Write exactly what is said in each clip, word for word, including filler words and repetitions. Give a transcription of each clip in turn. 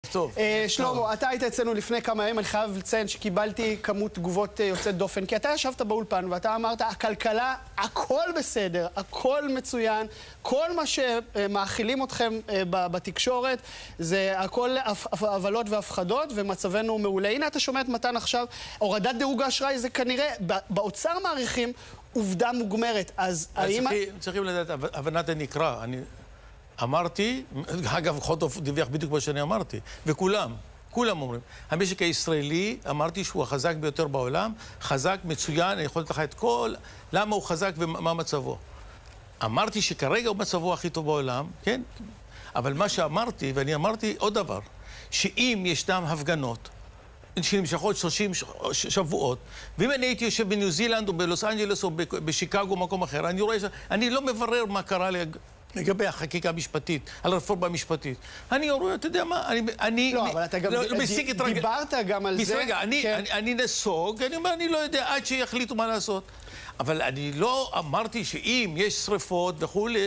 טוב. שלמה, אתה היית אצלנו לפני כמה ימים, אני חייב לציין שקיבלתי כמות תגובות יוצאת דופן, כי אתה ישבת באולפן ואתה אמרת, הכלכלה, הכל בסדר, הכל מצוין, כל מה שמאכילים אתכם בתקשורת, זה הכל הבלות והפחדות, ומצבנו מעולה. הנה אתה שומע את מתן עכשיו, הורדת דירוג האשראי זה כנראה, באוצר מעריכים עובדה מוגמרת, אז האם... צריכים לדעת, הבנת הנקרא, אני... אמרתי, אגב, חוטוף דיווח בדיוק מה שאני אמרתי, וכולם, כולם אומרים, המשק הישראלי, אמרתי שהוא החזק ביותר בעולם, חזק, מצוין, אני יכול לתת לך את כל, למה הוא חזק ומה מצבו. אמרתי שכרגע הוא מצבו הכי טוב בעולם, כן? אבל מה שאמרתי, ואני אמרתי עוד דבר, שאם ישנם הפגנות, שנמשכות שלושים שבועות, ואם אני הייתי יושב בניו זילנד או בלוס אנג'לס או בשיקגו או מקום אחר, אני רואה, אני לא מברר מה קרה לגבי החקיקה המשפטית, על הרפורמה המשפטית. אני רואה, אתה יודע מה, אני... לא, אבל אתה גם דיברת גם על זה. רגע, אני נסוג, אני אומר, אני לא יודע עד שיחליטו מה לעשות. אבל אני לא אמרתי שאם יש שריפות וכולי,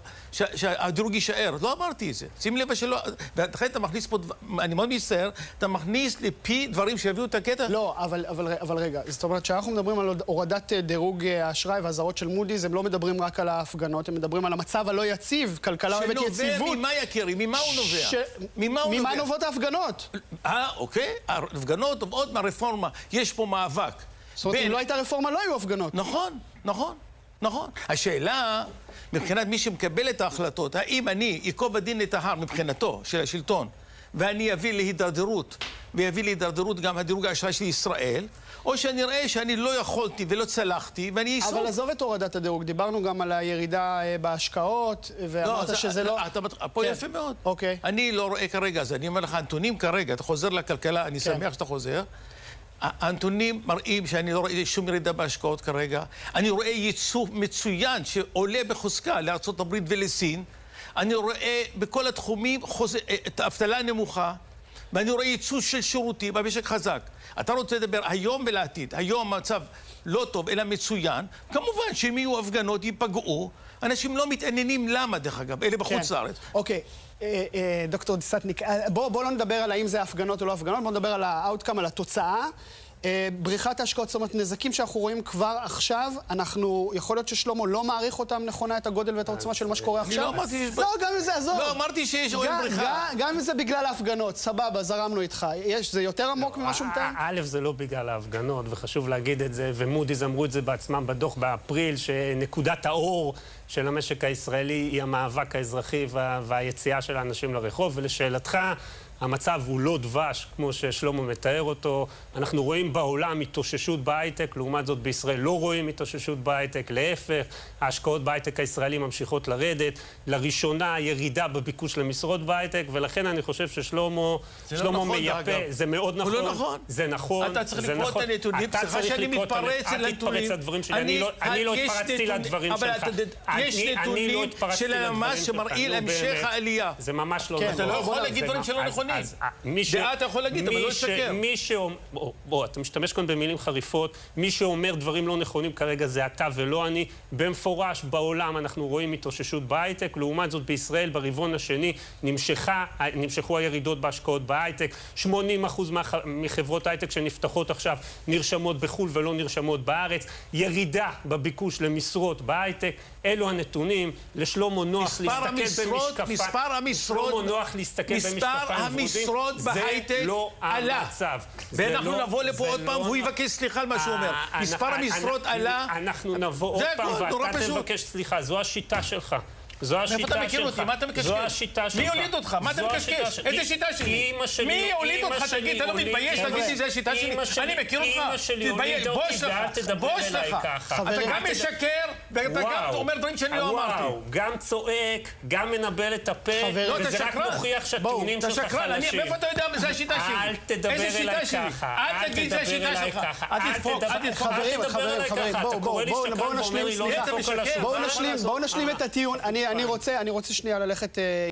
שהדירוג יישאר. לא אמרתי את זה. שים לב שלא... ולכן אתה מכניס פה, אני מאוד מצטער, אתה מכניס לפי דברים שיביאו את הקטע. לא, אבל רגע, זאת אומרת שאנחנו מדברים על הורדת דירוג האשראי והזרות של מודי'ס, הם לא מדברים רק על ההפגנות, הם מדברים על המצב הלא יציב, כלכלה אוהבת יציבות. שנובע ממה יקירי? ממה הוא נובע? ממה נובעות ההפגנות? אה, אוקיי. ההפגנות נובעות מהרפורמה. יש פה מאבק. זאת אומרת, אם לא הייתה רפורמה, לא היו הפגנות. נכון, נכון, נכון. השאלה, מבחינת מי שמקבל את ההחלטות, האם אני אקוב הדין את ההר מבחינתו של השלטון, ואני אביא להידרדרות, ויביא להידרדרות גם הדירוג האשראי של ישראל, או שאני אראה שאני לא יכולתי ולא צלחתי, ואני אסור. אבל עזוב את הורדת הדירוג, דיברנו גם על הירידה בהשקעות, ואמרת שזה לא... פה יפה מאוד. אוקיי. אני לא רואה כרגע, אז אני אומר לך, הנתונים כרגע, אתה חוזר לכלכלה, אני שמח שאתה חוזר. הנתונים מראים שאני לא רואה שום ירידה בהשקעות כרגע. אני רואה ייצוא מצוין שעולה בחוזקה לארצות הברית ולסין. אני רואה בכל התחומים את האבטלה נמוכה, ואני רואה ייצוא של שירותים, המשק חזק. אתה רוצה לדבר היום ולעתיד. היום המצב לא טוב, אלא מצוין. כמובן שאם יהיו הפגנות, ייפגעו. אנשים לא מתעניינים למה, דרך אגב, אלה בחוץ לארץ. אוקיי. דוקטור דיסטניק, בואו לא נדבר על האם זה הפגנות או לא הפגנות, בואו נדבר על האוטקאם, על התוצאה. בריחת ההשקעות, זאת אומרת, נזקים שאנחנו רואים כבר עכשיו, אנחנו, יכול להיות ששלמה לא מעריך אותם נכונה את הגודל ואת העוצמה של מה שקורה עכשיו. לא אמרתי... לא, גם אם זה, עזוב. לא, אמרתי שיש עוד בריחה. גם אם זה בגלל ההפגנות, סבבה, זרמנו איתך. יש, זה יותר עמוק ממה שהוא מתאר? א', זה לא בגלל ההפגנות, וחשוב להגיד את זה, ומודי'ס אמרו את זה בעצמם בדוח באפריל, שנקודת האור של המשק הישראלי היא המאבק האזרחי והיציאה של האנשים לרחוב, ולשאלתך, המצב הוא לא דבש, כמו ששלמה מתאר אותו. אנחנו רואים בעולם התאוששות בהייטק, לעומת זאת בישראל לא רואים התאוששות בהייטק, להפך, ההשקעות בהייטק הישראלי ממשיכות לרדת, לראשונה ירידה בביקוש למשרות בהייטק, ולכן אני חושב ששלמה שלמה מייפה, זה מאוד נכון. הוא לא נכון. זה נכון. אתה צריך לקרוא את הנתונים, צריכה שאני מתפרץ על הנתונים. אל תתפרץ לדברים שלי, אני לא התפרצתי לדברים שלך. יש נתונים של המס שמראים המשך העלייה. זה ממש לא נכון. אתה לא יכול להגיד דברים שלא נכונים. דעה אתה יכול להגיד, אבל לא לשקר. בוא, אתה משתמש כאן במילים חריפות. מי שאומר דברים לא נכונים כרגע זה אתה ולא אני. במפורש בעולם אנחנו רואים התאוששות בהייטק. לעומת זאת בישראל ברבעון השני נמשכו הירידות בהשקעות בהייטק. שמונים אחוז מחברות הייטק שנפתחות עכשיו נרשמות בחו"ל ולא נרשמות בארץ. ירידה בביקוש למשרות בהייטק. אלו הנתונים. לשלמה נוח להסתכל במשקפיים. מספר המשרות, שלמה נוח להסתכל במשקפיים. משרות בהייטק עלה. ואנחנו נבוא לפה עוד פעם והוא יבקש סליחה על מה שהוא אומר. מספר המשרות עלה. אנחנו נבוא עוד פעם ואתה תבקש סליחה. זו השיטה שלך. זו השיטה אתה מכיר אותי? מה אתה מקשקש? זו השיטה שלך. מי הוליד אותך? מה אתה מקשקש? איזה שיטה שלי? מי הוליד אותך? תגיד, אתה לא מתבייש להגיד לי, זה השיטה שלי? אני מכיר אותך? אמא שלי הולידה אותי ואל תדבר אליי ככה. אתה גם משקר ואתה גם אומר דברים שאני לא אמרתי. וואו, גם צועק, גם מנבל את הפה, וזה רק מוכיח שהטיעונים שלך חלשים. מאיפה אתה יודע? זה השיטה שלי. אל תדבר אליי ככה. אל תגיד, זה השיטה שלך. אל תדפוק, אל תדפוק. חברים, חברים, חברים, בואו נשלים את הטיעון. אני רוצה שנייה ללכת...